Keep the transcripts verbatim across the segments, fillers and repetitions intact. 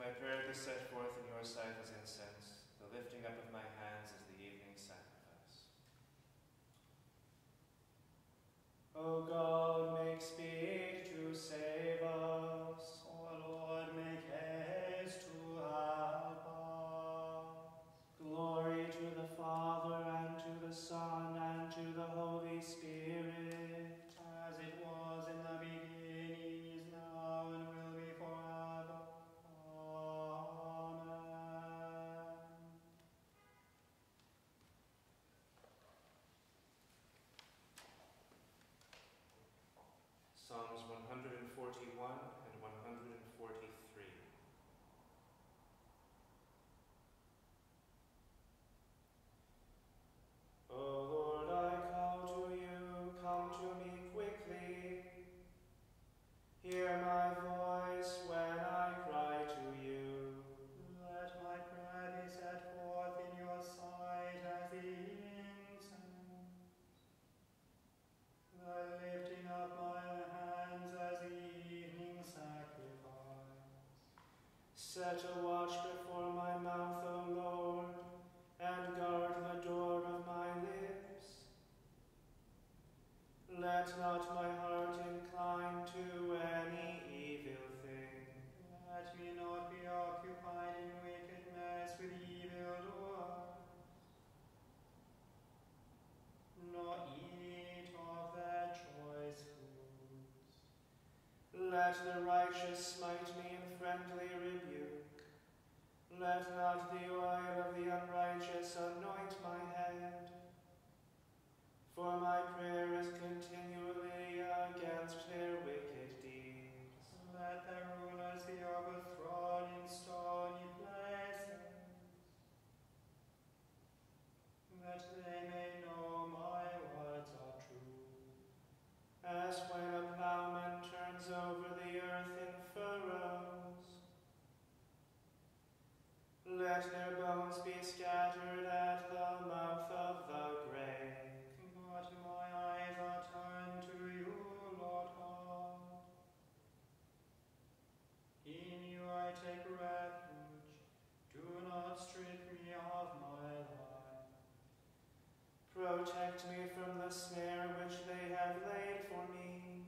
My prayer be set forth in your sight as incense, the lifting up of my hands as the evening sacrifice. O God, make speed to save us. O Lord, make haste to help us. Glory to the Father, and to the Son, and to the Holy Spirit, as it was in the beginning, is now, and will be forever. Amen. Psalms one hundred forty-one and one hundred forty-three. O Lord, I call to you, come to me quickly. Hear my voice when I cry to you. Let my prayer be set forth in your sight as the incense, the lifting up my hands as the evening sacrifice. Set a watch before my mouth, O Lord, and guard the door of my lips. Let not my heart incline to any evil thing. Let me not be occupied in wickedness with evildoers, nor eat of their choice foods. Let the righteous smite me in friendly rebuke. Let not the oil of the unrighteous anoint my head. For my prayer is continually against their wicked deeds. Let their rulers be overthrown in stony places, that they may know my words are true. As when a plowman turns over the earth in furrows, let their bones be scattered at the mouth of the grave. But my eyes are turned to you, Lord God. In you I take refuge. Do not strip me of my life. Protect me from the snare which they have laid for me,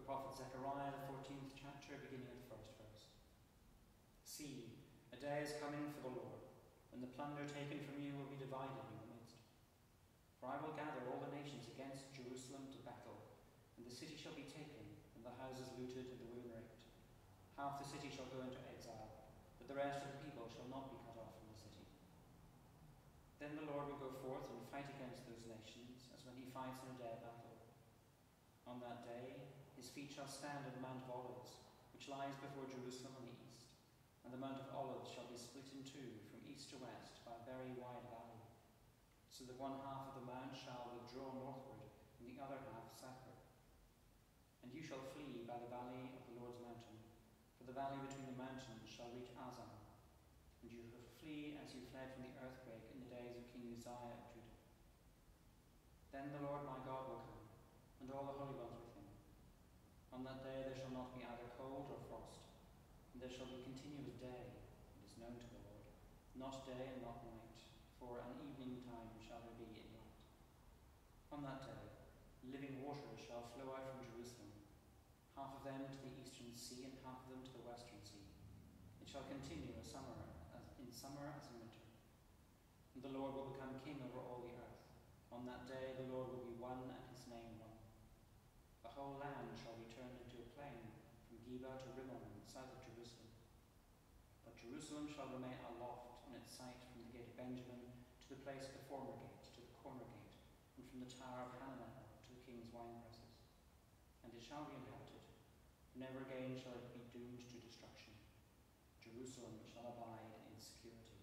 prophet Zechariah, the fourteenth chapter, beginning at the first verse. See, a day is coming for the Lord, when the plunder taken from you will be divided in the midst. For I will gather all the nations against Jerusalem to battle, and the city shall be taken, and the houses looted, and the women raped. Half the city shall go into exile, but the rest of the people shall not be cut off from the city. Then the Lord will go forth and fight against those nations, as when he fights in a day of battle. On that day his feet shall stand on the Mount of Olives, which lies before Jerusalem on the east, and the Mount of Olives shall be split in two from east to west by a very wide valley, so that one half of the mount shall withdraw northward, and the other half southward. And you shall flee by the valley of the Lord's mountain, for the valley between the mountains shall reach Azan, and you shall flee as you fled from the earthquake in the days of King Uzziah of Judah. Then the Lord my God will come, and all the holy ones with him. On that day there shall not be either cold or frost, and there shall be continuous day, it is known to the Lord, not day and not night, for an evening time shall there be in night. On that day living waters shall flow out from Jerusalem, half of them to the eastern sea and half of them to the western sea. It shall continue a summer, as in summer as in winter. And the Lord will become king over all the earth. On that day the Lord will be one and his name one. The whole land shall be turned into a plain from Geba to Rimmon, south of Jerusalem. But Jerusalem shall remain aloft in its sight from the gate of Benjamin to the place of the former gate, to the corner gate, and from the tower of Hananel to the king's winepresses. And it shall be inhabited. Never again shall it be doomed to destruction. Jerusalem shall abide in security.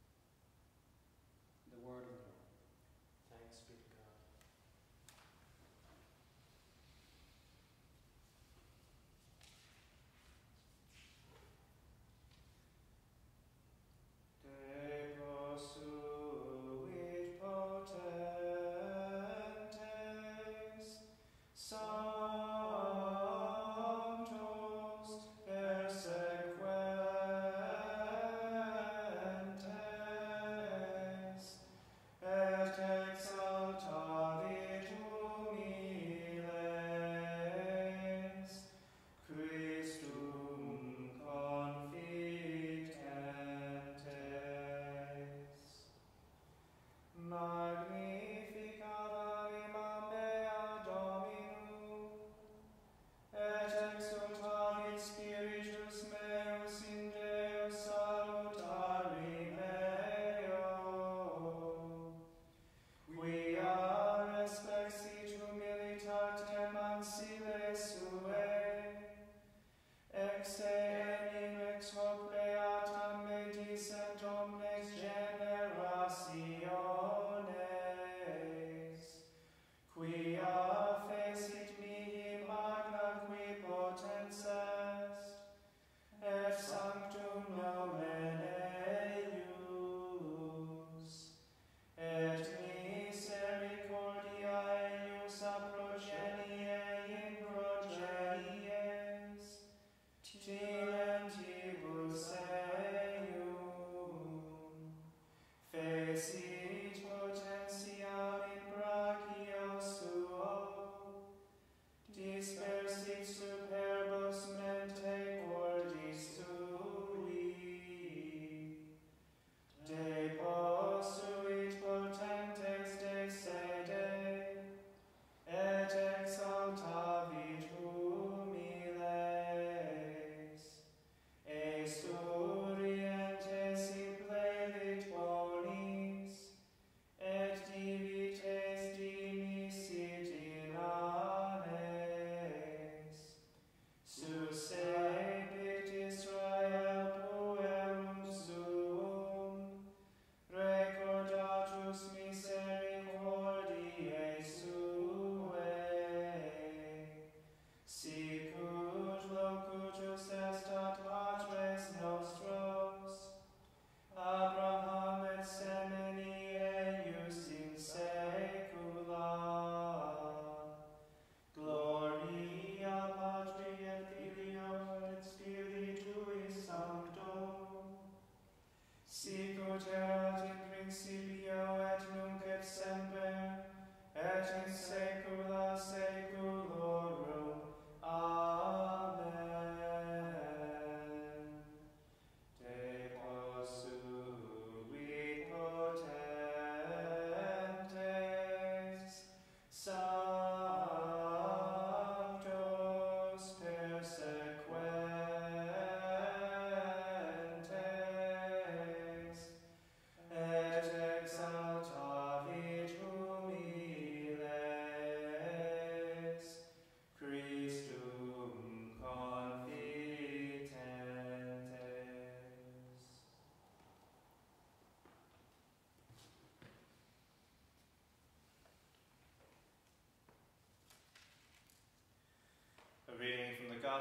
The word of the Lord. Thanks be to God. De posuit potentes, sanctos persequens.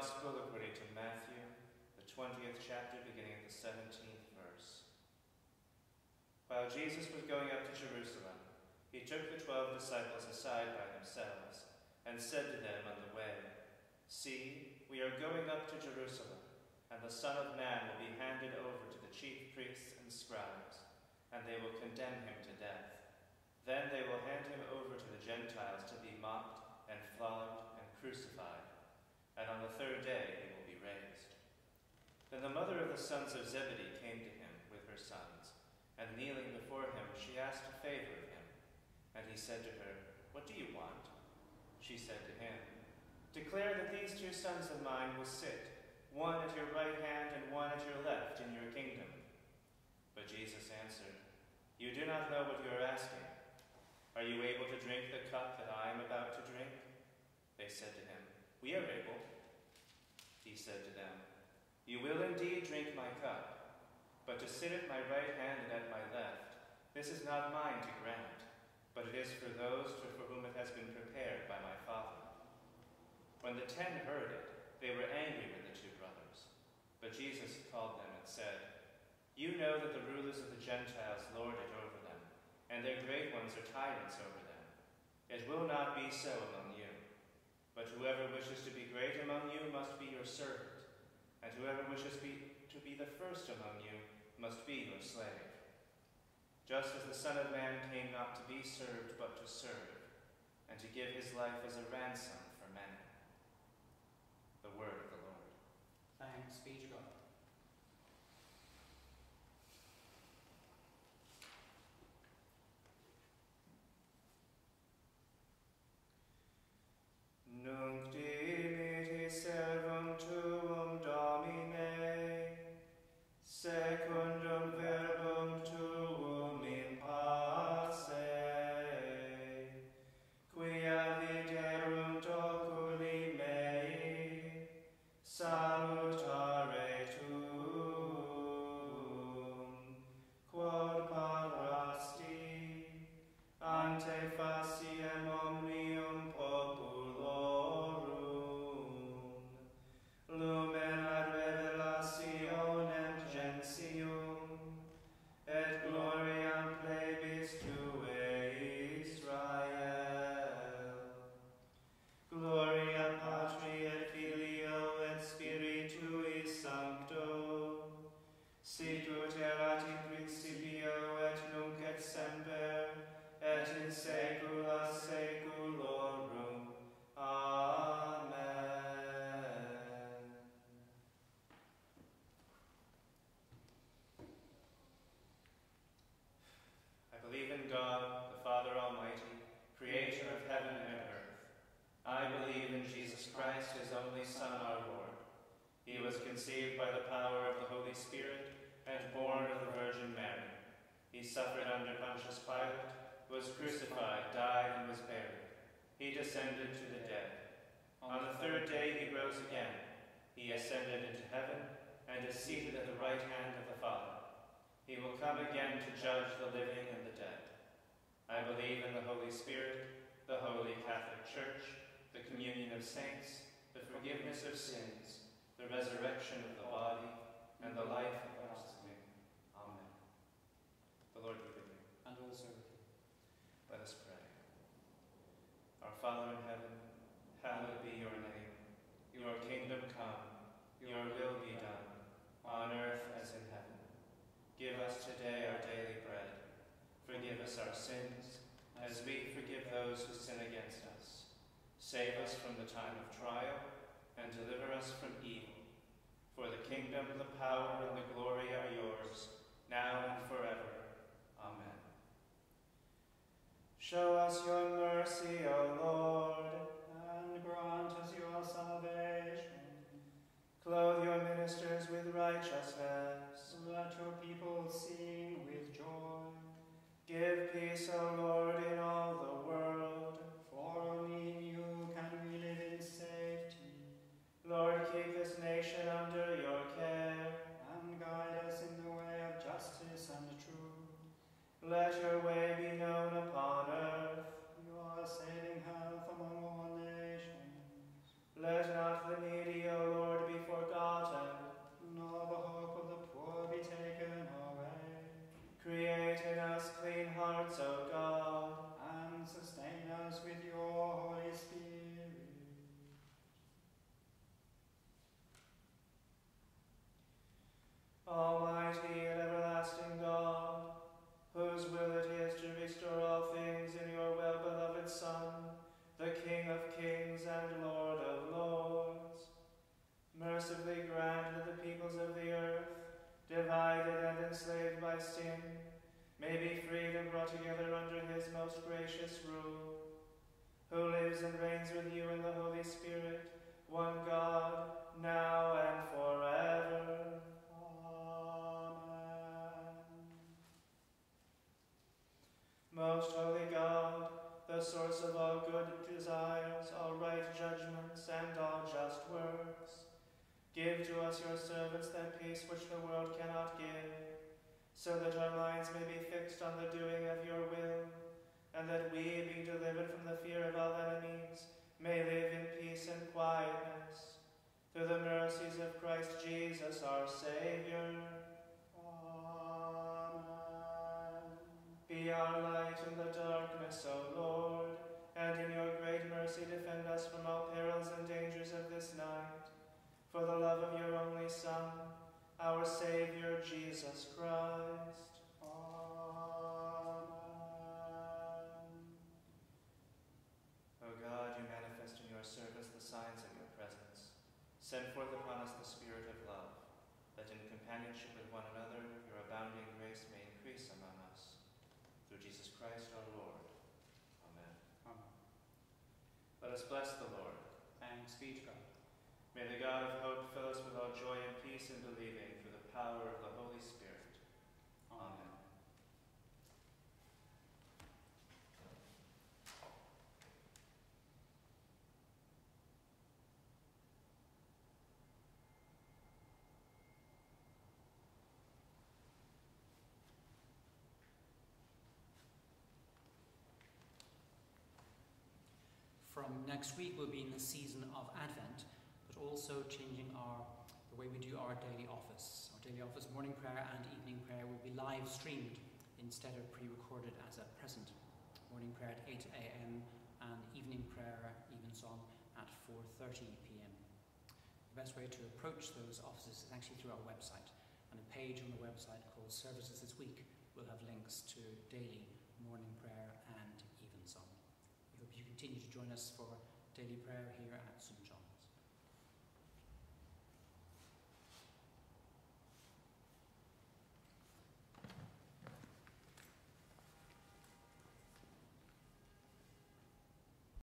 Gospel according to Matthew, the twentieth chapter, beginning at the seventeenth verse. While Jesus was going up to Jerusalem, he took the twelve disciples aside by themselves and said to them on the way, "See, we are going up to Jerusalem, and the Son of Man will be handed over to the chief priests and scribes, and they will condemn him to death. Then they will hand him over to the Gentiles to be mocked and flogged and crucified, and on the third day he will be raised." Then the mother of the sons of Zebedee came to him with her sons, and kneeling before him, she asked a favor of him. And he said to her, "What do you want?" She said to him, "Declare that these two sons of mine will sit, one at your right hand and one at your left in your kingdom." But Jesus answered, "You do not know what you are asking. Are you able to drink the cup that I am about to drink?" They said to him, "We are able." He said to them, "You will indeed drink my cup, but to sit at my right hand and at my left, this is not mine to grant, but it is for those for whom it has been prepared by my Father." When the ten heard it, they were angry with the two brothers. But Jesus called them and said, "You know that the rulers of the Gentiles lord it over them, and their great ones are tyrants over them. It will not be so among you. But whoever wishes to be great among you must be your servant, and whoever wishes be, to be the first among you must be your slave. Just as the Son of Man came not to be served, but to serve, and to give his life as a ransom for many." The word of the Lord. Thanks be to God. Nunc dimiti servum tuum, Domine, secundum verbum tuum in pace, quia viderunt oculi mei, salutare tuum, quod parasti, ante faciem omnium populorum, lumen ad revelationem gentium, et gloriam plebis tuae Israel. Gloria Patri et Filio et Spiritui Sancto, sicut erat in principio et nunc et semper, et in saecula saeculorum. Amen. I believe in God, the Father Almighty, creator of heaven and earth. I believe in Jesus Christ, his only Son, our Lord. He was conceived by the power of the Holy Spirit and born of the Virgin Mary. He suffered under Pontius Pilate, was crucified, died, and was buried. He descended to the dead. On the third day he rose again. He ascended into heaven and is seated at the right hand of the Father. He will come again to judge the living and the dead. I believe in the Holy Spirit, the Holy Catholic Church, the communion of saints, the forgiveness of sins, the resurrection of the body, and the life everlasting. Amen. The Lord be with you. And also with you. Let us pray. Our Father in heaven, hallowed be your name. Your kingdom come, your will be done, on earth as in heaven. Give us today our daily bread. Forgive us our sins, as we forgive those who sin against us. Save us from the time of trial, and deliver us from evil. For the kingdom, the power, and the glory are yours, now and forever. Amen. Show us your mercy, O Lord, and grant us your salvation. Clothe your ministers with righteousness. Let your people sing with joy. Give peace, O Lord, in all the world. For only in you can we live in safety. Lord, keep this nation under your care. And guide us in the way of justice and truth. Let your way be known upon earth. Your saving health among all nations. Let not the needy, O most holy God, the source of all good desires, all right judgments, and all just works, give to us, your servants, that peace which the world cannot give, so that our minds may be fixed on the doing of your will, and that we, being delivered from the fear of all enemies, may live in peace and quietness. Through the mercies of Christ Jesus, our Saviour. Amen. Be our light in the darkness, O Lord, and in your great mercy defend us from all perils and dangers of this night. For the love of your only Son, our Saviour, Jesus Christ. Amen. O God, you manifest in your servants the signs of your presence. Send forth upon us the Spirit of love, that in companionship with one another your abounding grace may increase among us. Through Jesus Christ our Lord. Amen. Amen. Let us bless the Lord. Thanks be to God. May the God of hope fill us with all joy and peace in believing through the power of the Holy Spirit. Amen. From next week, we'll be in the season of Advent, but also changing our the way we do our daily office. Our daily office, morning prayer and evening prayer, will be live streamed instead of pre-recorded as at present. Morning prayer at eight a.m. and evening prayer, evensong, at four thirty p.m. The best way to approach those offices is actually through our website, and a page on the website called Services This Week will have links to daily morning prayer and evensong. We hope you continue to join us for daily prayer here at Saint John.